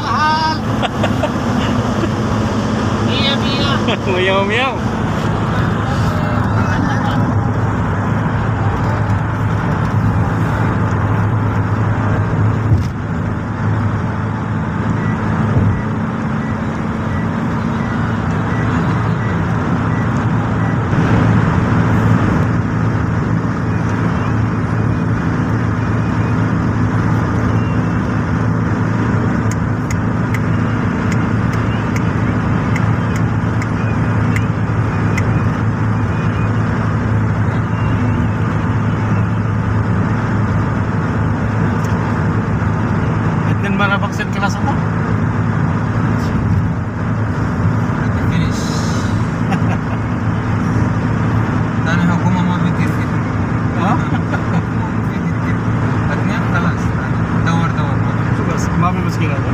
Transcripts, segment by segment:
mahal. Mia, Mia. Meow, meow. Vaksin kelas apa? Finish. Tanya aku mau bikin gitu. Hah? Artinya kelas. Dawar. Coba mami meski ada.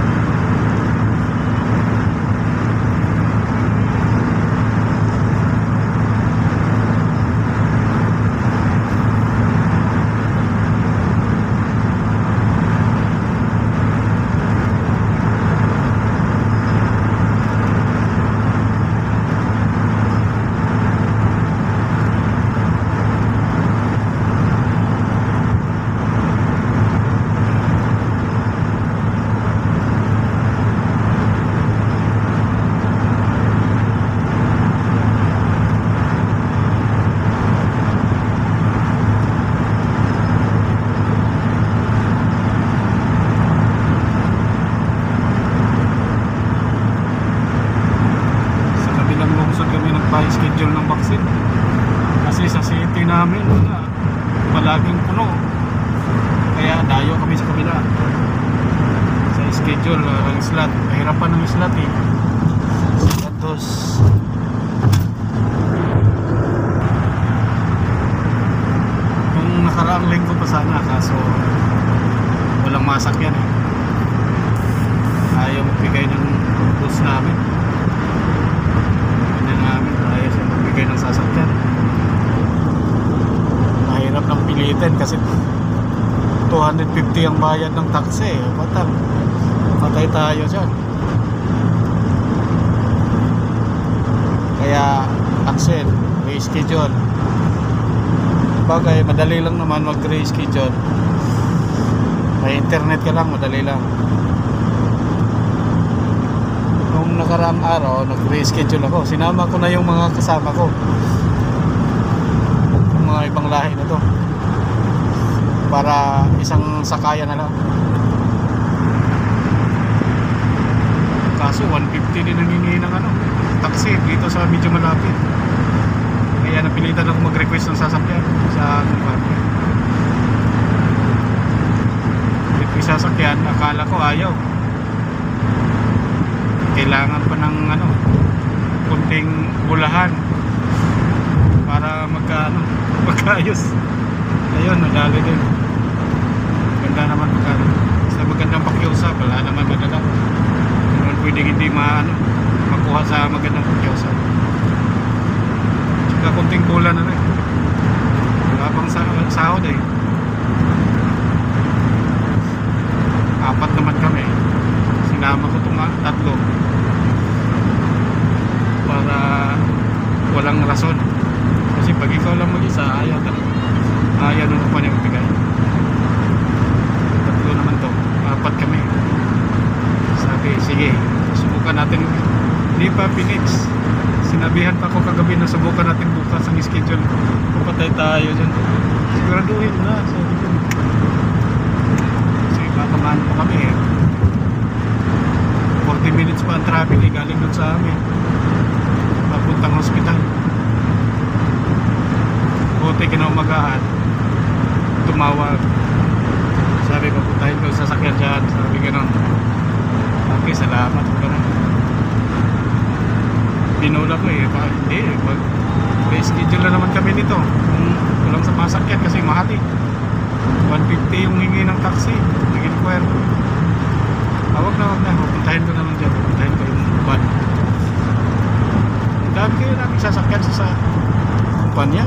Schedule ng vaksin kasi sa city namin palaging puno, kaya dayo kami sa kabila sa schedule ng slot. Mahirapan ng slot eh. Tapos nung nakaraang linggo pa sana, kaso walang masakyan eh. Ayaw magbigay ng bus namin, bigay ng sasakyan. Mahirap ng pilitin kasi 250 ang bayad ng taxi. Patay tayo dyan. Kaya cancel, reschedule. Bagay, madali lang naman mag-reschedule. May internet ka lang, madali lang. Nakaraang araw nag-reschedule ako, sinama ko na yung mga kasama ko, yung mga ibang lahi na to, para isang sakayan na lang. Kaso 150 din nangingi ng taxi dito sa medyo malapit, kaya napilitan ako mag-request ng sasakyan sa kumpanya. Yung sasakyan, akala ko ayaw, kailangan pa ng kunting bulahan para magkaayos. Ayun, nadali din. Ganda naman sa magandang pakiusap, wala naman madala. Naman pwedeng hindi makuha sa magandang pakiusap. Tsaka kunting bulan na rin. Wala pang sahod eh. 4 naman kami. Sinama ko itong 3 para walang rason, kasi pag ikaw lang mag-isa, ayaw talaga, ayaw nung pa niya magbigay. 3 naman to, 4 kami. Sabi, sige, subukan natin. Hindi pa finish, sinabihan pa ako kagabi na subukan natin bukas ang schedule, papatay tayo dyan. Siguraduhin na, sabi ko, kasi patamaan pa kami eh. 40 minutes pa ang traffic eh, galing doon sa amin papuntang hospital. Buti kinaumagaan, tumawag, sabi papuntahin ko sa sasakyan dyan, sabi gano'n. Okay, salamat, gano'n. Pinula ko eh, hindi, mag-reschedule na naman kami nito kung walang sa masakyan kasi mahal eh. 150 yung hingi ng taxi, nag-inquire. Wag na, pupuntahin ko naman dyan, pupuntahin ko yung van. Dami kayo namin sasakyan sa kumpanya,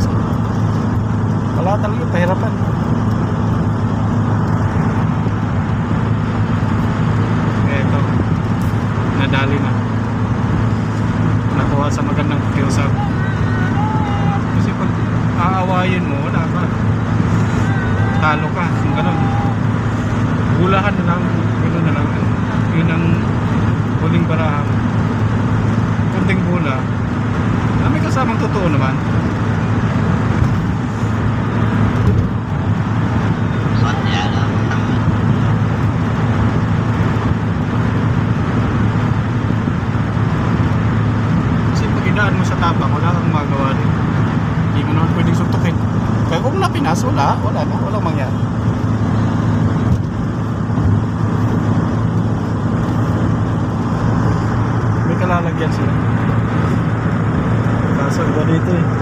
wala talaga, pahirapan. ugali na. Nakuha sa magandang pakiusap. Kasi pag aawayin mo, wala ka. Talo ka, kung ganun. Bulahan na lang, gano'n na lang. Yun ang huling barahan. Kunting bula. May kasamang totoo naman. Kasi pag idaan mo sa tapang, wala kang magawa din. Hindi mo naman pwedeng suntukin. Kaya kung napinas, wala na, walang mangyari. May kalalagyan sila. Kaso iba dito eh.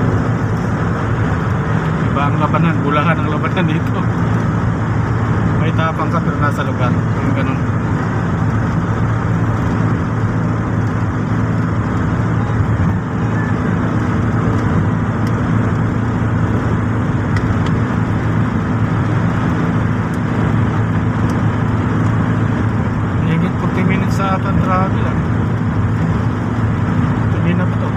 Iba ang labanan, bulahan ang labanan dito. May tapang ka pero nasa lugar. Yung ganun. Higit 40 minutes sa atin travel lang. Hindi na ba ito?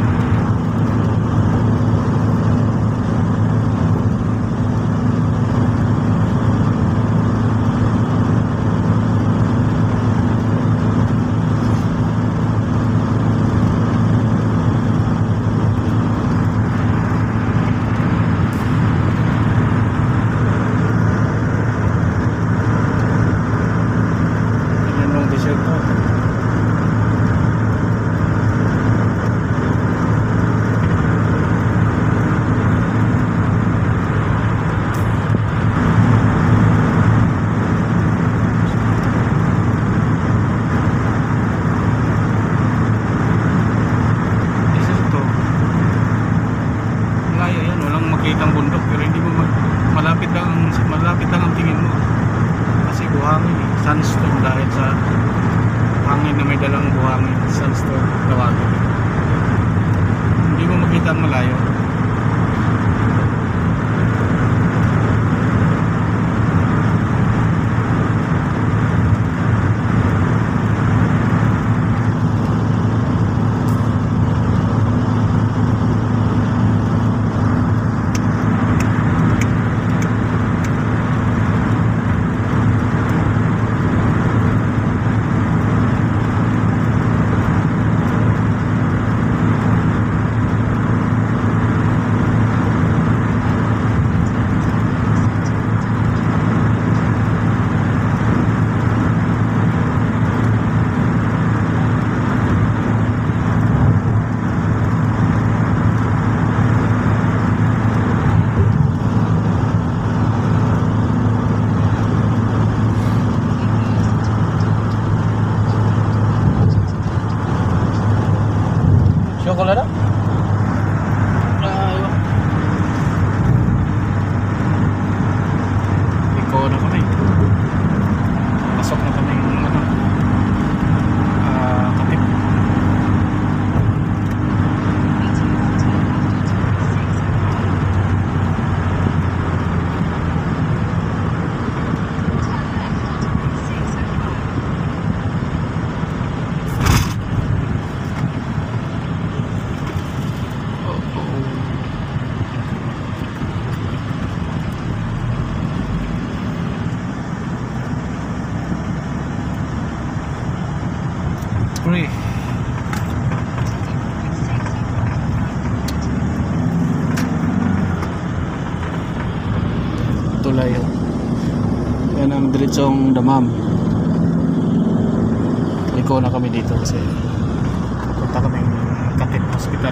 Makitang bundok pero hindi mo malapit lang ang tingin mo kasi buhangin eh. Sandstorm dahil sa hangin na may dalang buhangin. Sandstorm tawagin. Hindi mo makita ang malayo. Chocolate? Ayun. Iko na kami. Pasok na kami ng Katip. Free. Tulay yun. Yan ang diretsong Damam. Ikaw na kami dito kasi punta kami Katip Hospital.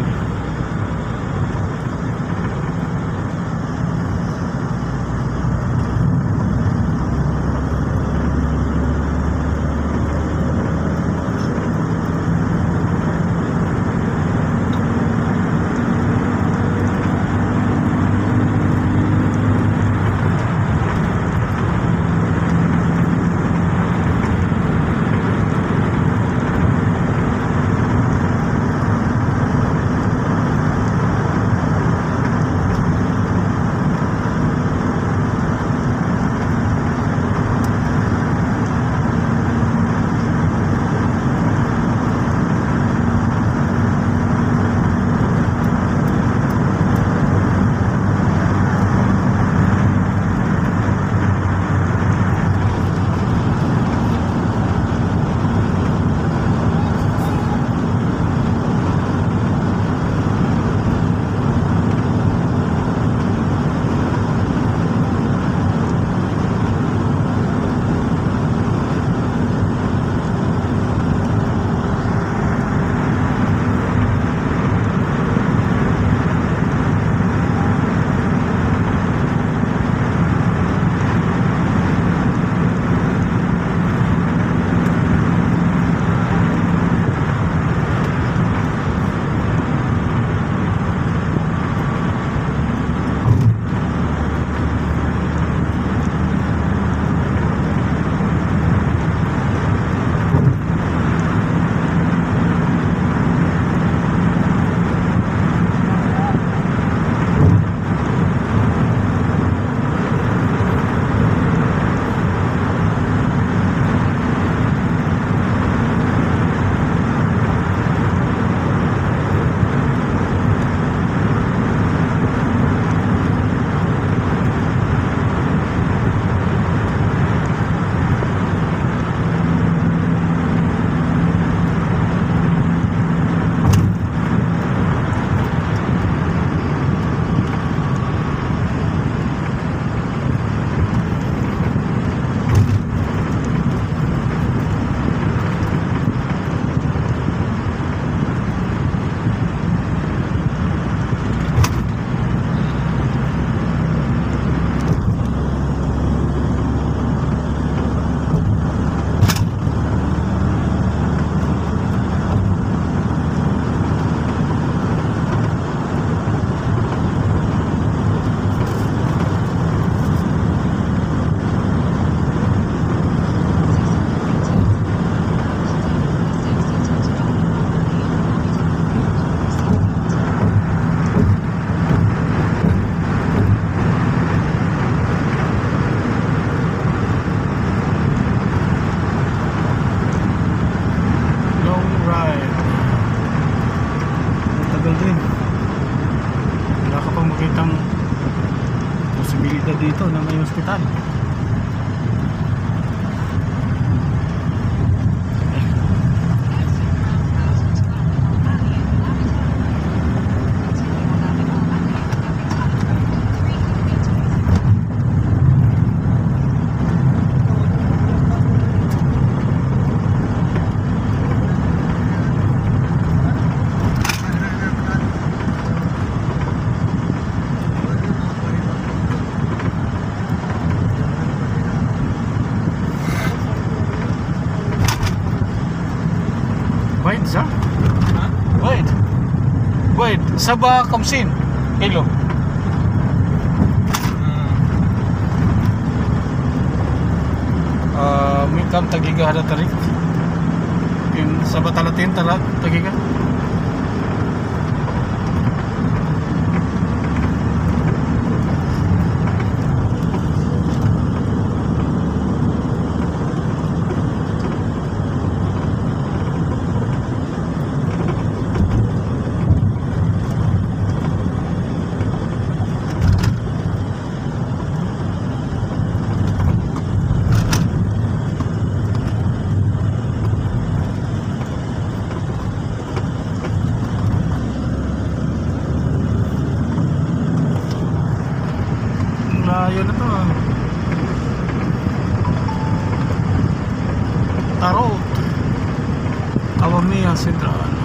dito na may hospital. Wait, sa? Wait. Wait, saba kamsin. Kilo. May kam tagiga hada tarik. Yung saba talatin tarak tagiga. Layo na to ah. Tarot Awamia Central.